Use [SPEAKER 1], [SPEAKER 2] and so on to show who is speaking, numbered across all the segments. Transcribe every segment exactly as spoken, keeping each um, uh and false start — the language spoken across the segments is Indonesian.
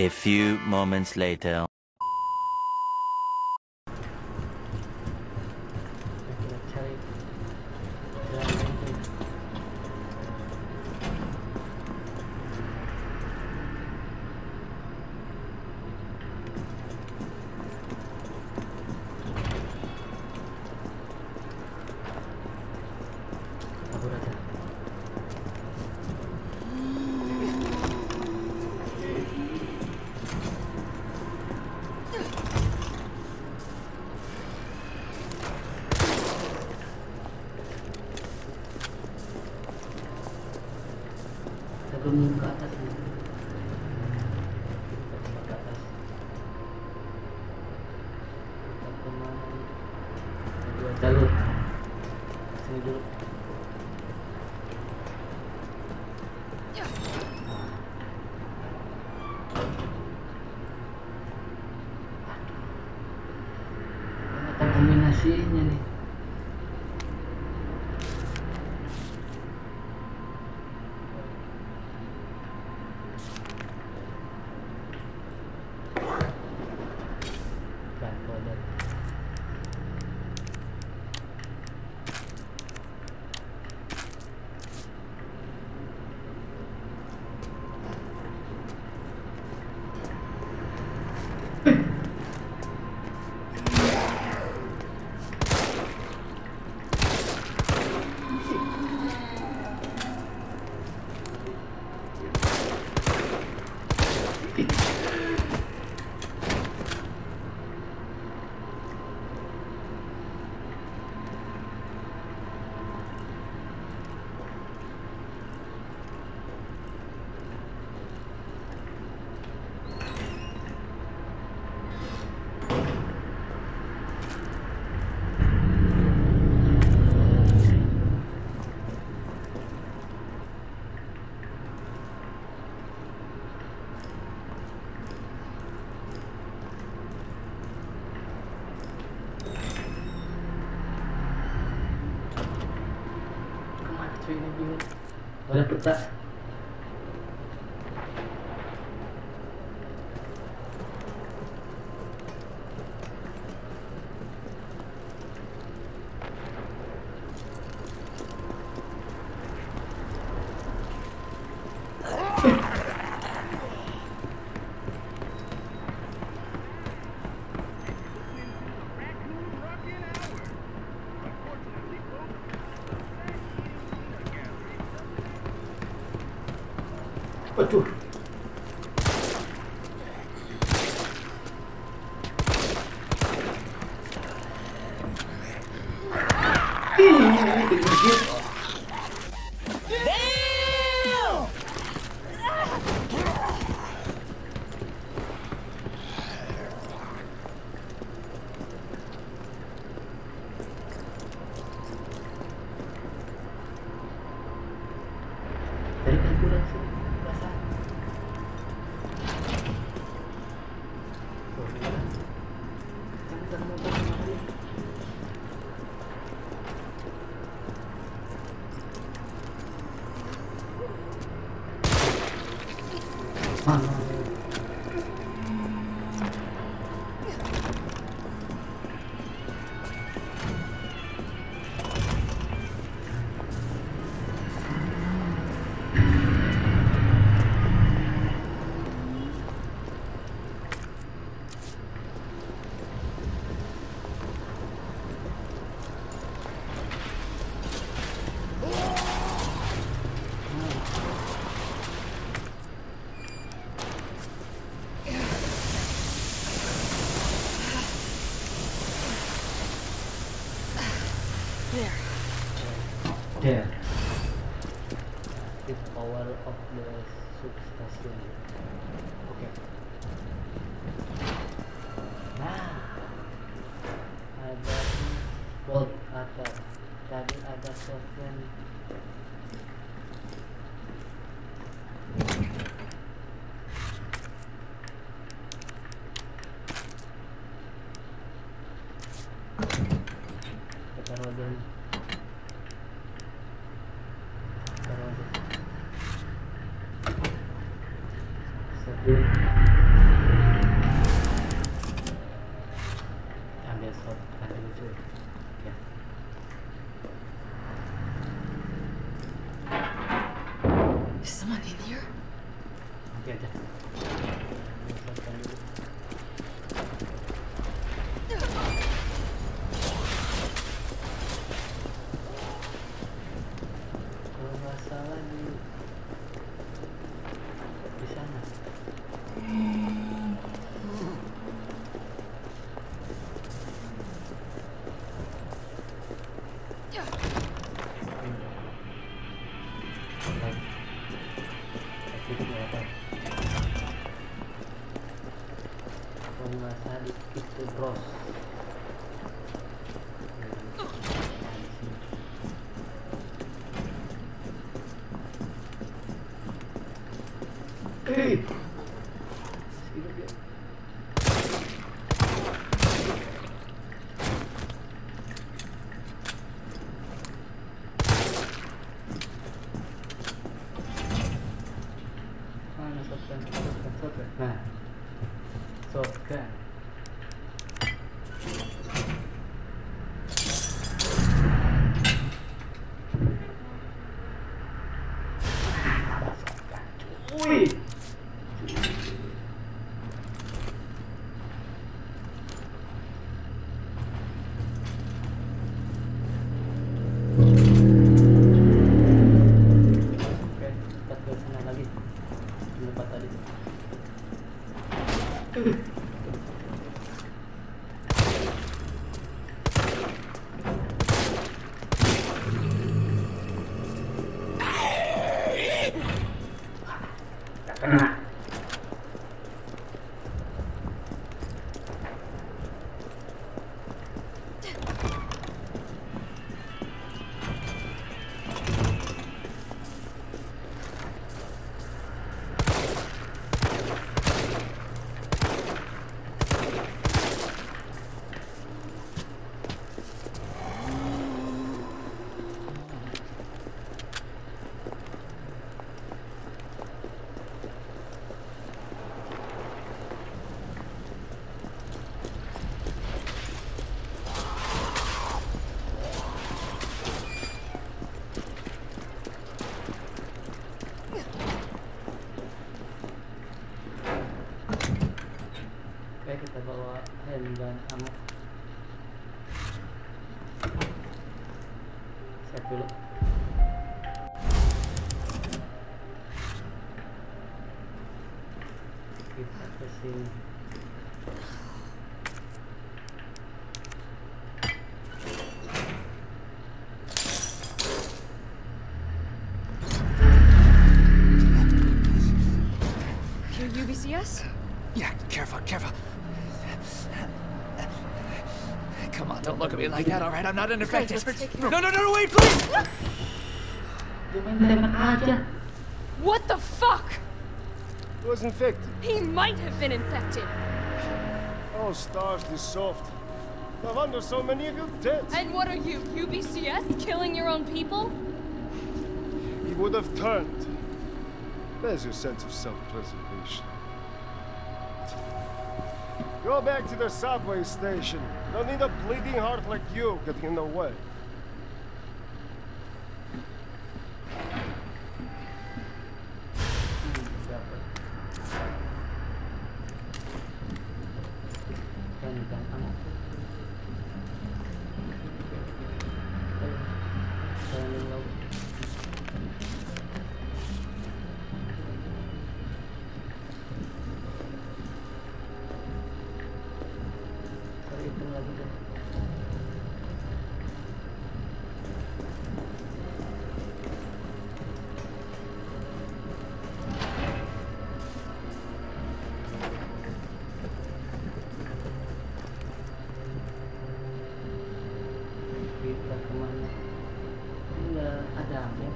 [SPEAKER 1] A few moments later.
[SPEAKER 2] Kita cari jalan itu. Kabur aja. Turun ke atas ini. Kita ke atas. Kita kemana ini? Ada dua jalur. Sini dulu. Ternyata kombinasinya nih. Cuy, ini bingung. Ada peta. Aduh. Dari tadi langsung basah. Mana? There. The power of the substation. Oke. Okay. Nah, ada bolt atau tadi ada shotgun. Kita taruh dulu. Taruh dulu. Satu. shotgun dulu cuy. Ya.
[SPEAKER 3] Is someone in here?
[SPEAKER 2] Nanti aja. Shotgun dulu. Kalau nggak salah di di sana. Kalau nggak salah di itu bros. Hey, hidup dia. Mana shotgun, shotgun, shotgun. Nah, shotgun. Wih. Oke, kita ke sana lagi. Di tempat tadi. Kena. Oke, kita bawa handgun ammo. Siap dulu. Kita ke sini.
[SPEAKER 3] You're U B C S?
[SPEAKER 4] Yeah, careful, careful. Come on, don't look at me like that, all right? I'm not infected.
[SPEAKER 3] let's take care
[SPEAKER 4] No, no, no, no, wait, please!
[SPEAKER 2] Dia main tembak aja.
[SPEAKER 3] What the fuck?
[SPEAKER 5] He was infected.
[SPEAKER 3] He might have been infected.
[SPEAKER 5] Oh, stars, this soft. No wonder so many of you dead.
[SPEAKER 3] And what are you, U B C S? Killing your own people?
[SPEAKER 5] He would have turned. There's your sense of self-preservation. Go back to the subway station. Don't need a bleeding heart like you getting in the way.
[SPEAKER 2] Dapat. Handgun ammo. Jalan laut. Cari item lagi deh. Kita kemana? Enggak ada ammo.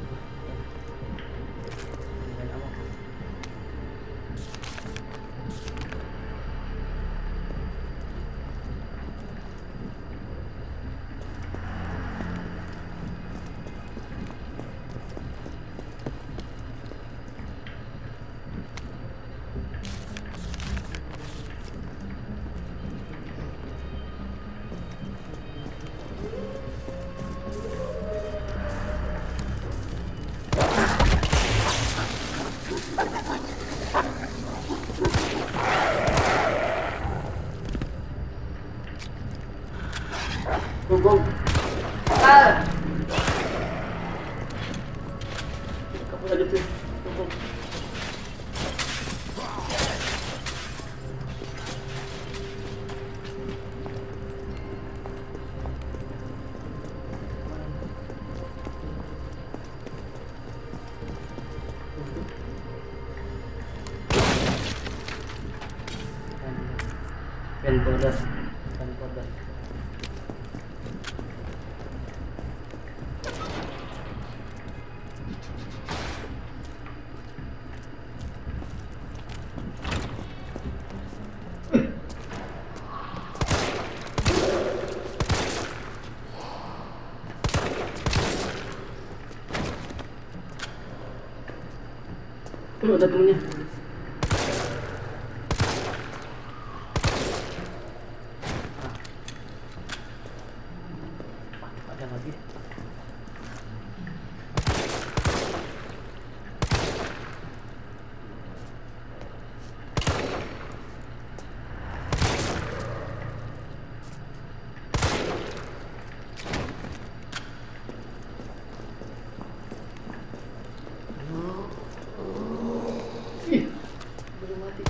[SPEAKER 2] Handgun ammo. go. Ah. Kabur aja cuy. Go, go. Pen border, pen border. Tuh ada temennya. Ada lagi. Ih, belum mati.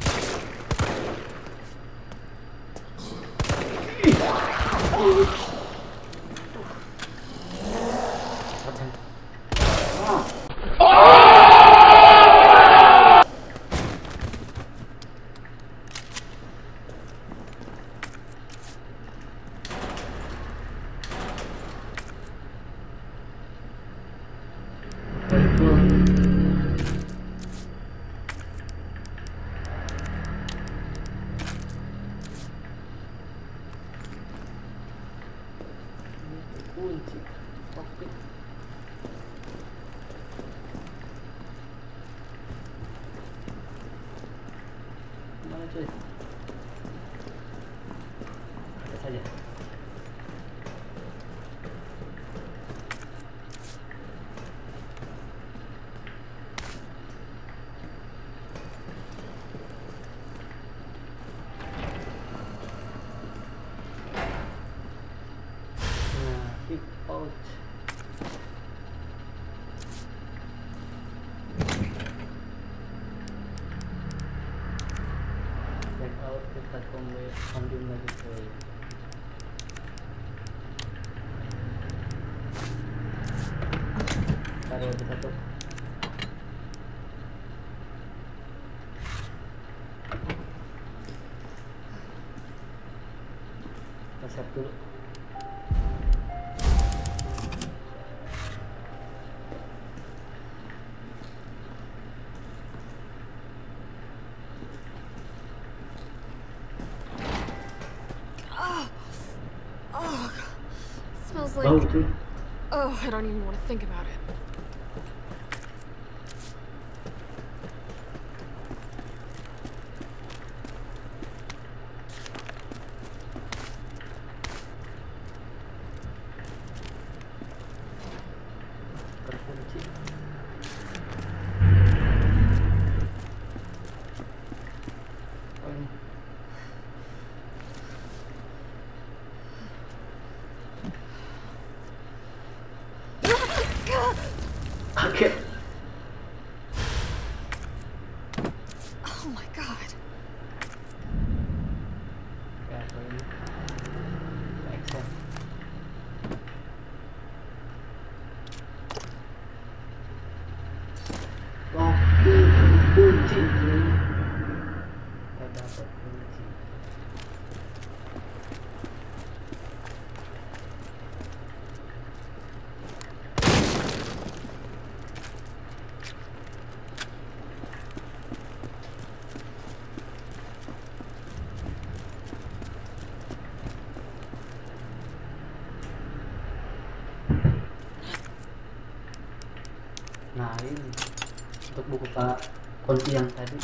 [SPEAKER 2] Ih. Kunci kokpit. Mana cuy? Ada saja. Out. Back out, kita kembali ambil lagi coy. Taruh lagi satu. Kita siap dulu.
[SPEAKER 3] Smells
[SPEAKER 2] Bau
[SPEAKER 3] like...
[SPEAKER 2] cuy.
[SPEAKER 3] Oh, I don't even want to think about it.
[SPEAKER 2] Terkunci. Oh ini. Oke.
[SPEAKER 3] Oh my god.
[SPEAKER 2] Ya, kalau ini. Excel. Oh, kunci. Kita dapat kunci. Nah ini untuk buka kunci yang tadi,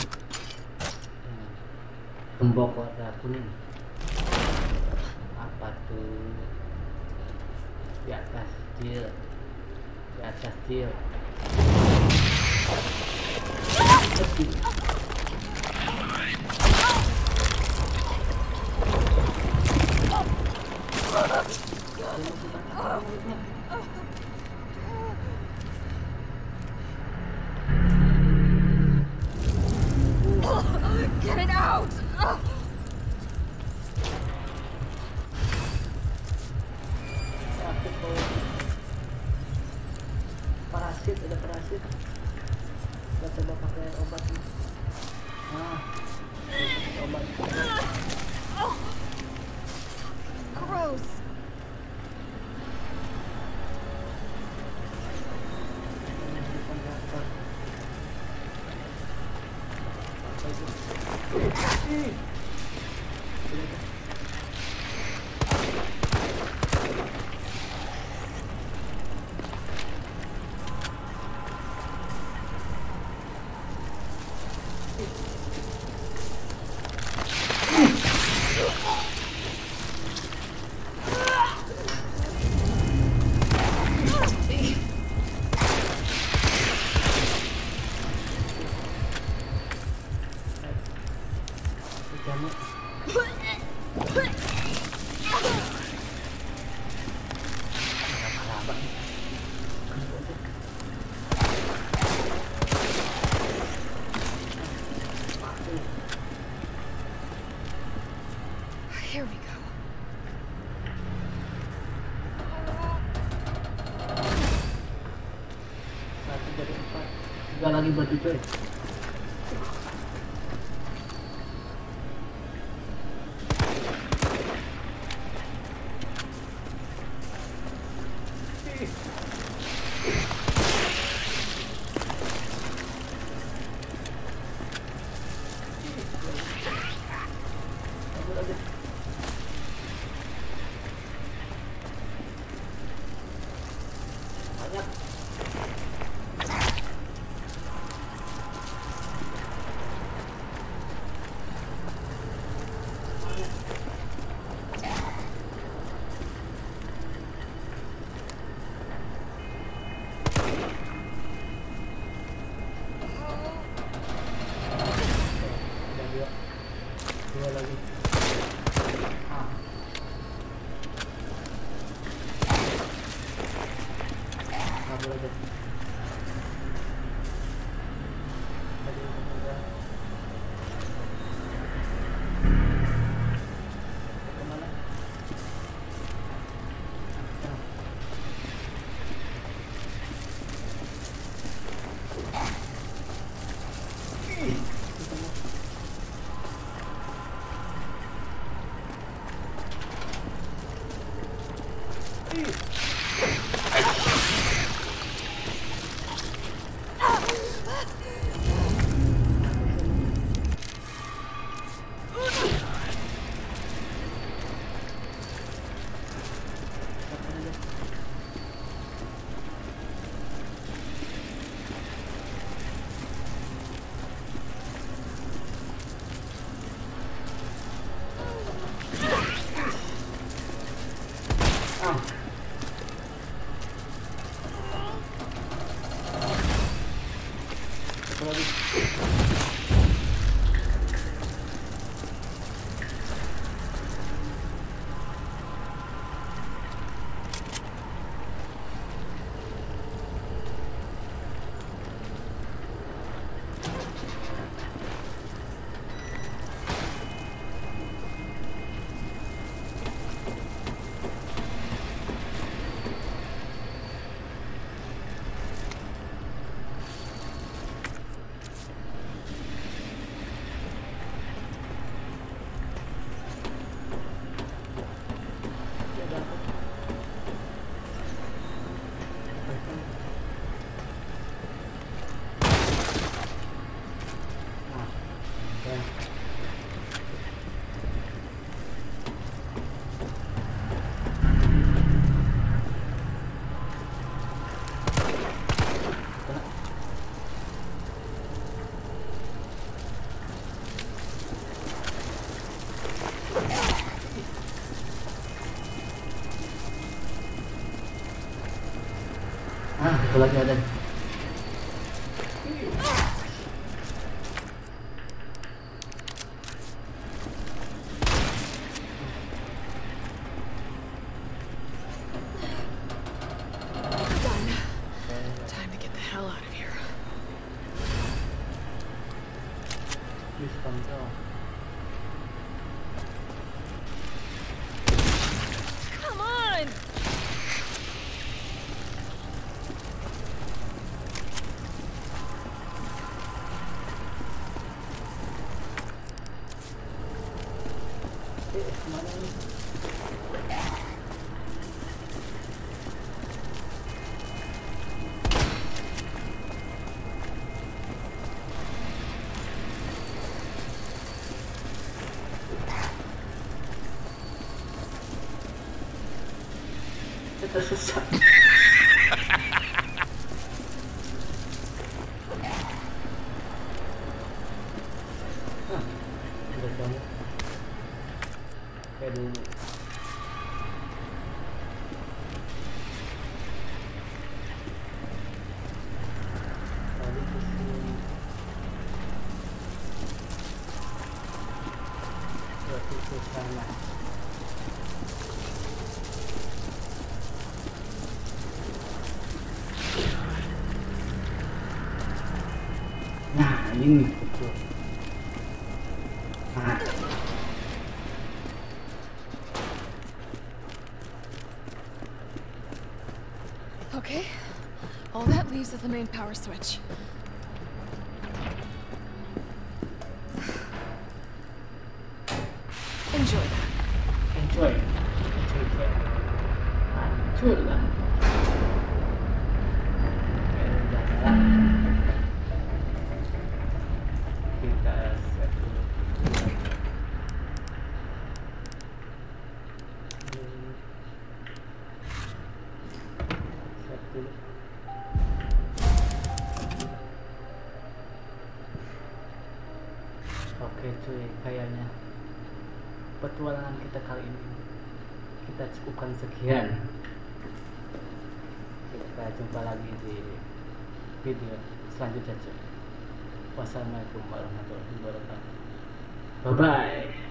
[SPEAKER 2] gembok warna kuning. Apa tuh? Di atas steel, di atas steel.
[SPEAKER 3] out! Ugh.
[SPEAKER 2] Parasit tuh. Parasit, ada parasit. Kita coba pakai obat nih. Nah, obat.
[SPEAKER 3] Oh. Gross. Here we go.
[SPEAKER 2] Satu jadi empat. Tiga lagi berarti coy. Dua lagi. Ah. Kabur aja. Tadi udah. Kemana? Ah. Ah, satu lagi ada.
[SPEAKER 3] Done. Time to get the hell out of here.
[SPEAKER 2] Please control. Eh, kemana nih? Saya tersesat. Hah, udah kamu kayak dulu. Tadi kesini, berarti ke sana. Nah, ini betul. Nah.
[SPEAKER 3] Okay. All that leaves is the main power switch. Enjoy that.
[SPEAKER 2] Enjoy. Enjoy kayak hancur lah. Kayak udah jalan. Kita set dulu. Hmm. Set dulu. Oke cuy, kayaknya petualangan kita kali ini kita cukupkan sekian. Kita jumpa lagi di video selanjutnya cuy. Wassalamualaikum warahmatullahi wabarakatuh. Bye bye.